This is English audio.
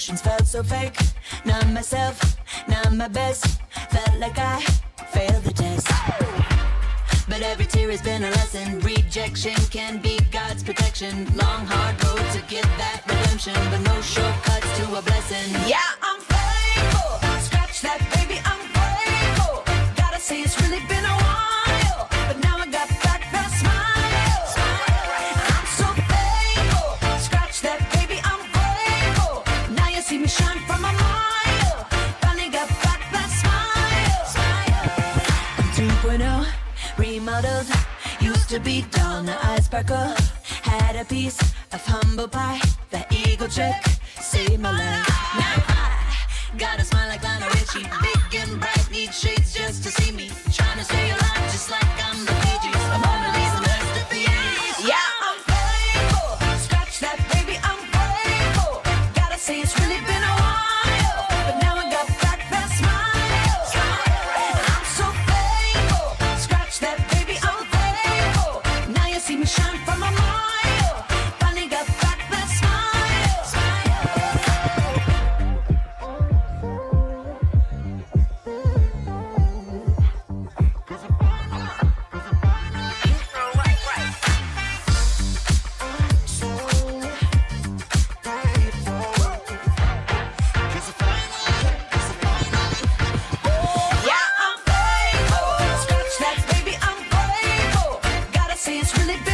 emotions felt so fake. Not myself, not my best. Felt like I failed the test. But every tear has been a lesson. Rejection can be God's protection. Long, hard road to get that redemption, but no shortcuts to a blessing. Yeah, I'm faithful. Scratch that, baby, I'm grateful. Gotta say it's really been a while, but now I got back that smile. I'm so faithful. Scratch that, baby, I'm grateful. Now you see me shine from a mile. Finally got back that smile. I'm 2.0. Remodeled, used to be dull, now I sparkle. Had a piece of humble pie, that eagle trick saved my life. Now I got a smile like Lionel Richie, big and bright, need shades just to see me. Trying to stay alive just like I'm the Bee Gees, a Mona Lisa masterpiece. Yeah, I'm faithful. Scratch that, baby, I'm grateful. Gotta say it's really been a while, but now I got back that smile. I'm so faithful. Scratch that, baby, I'm grateful. Now you see me shine from a mile. Finally got back that smile. Yeah, I'm faithful. Scratch that, baby, I'm grateful. Gotta say it's really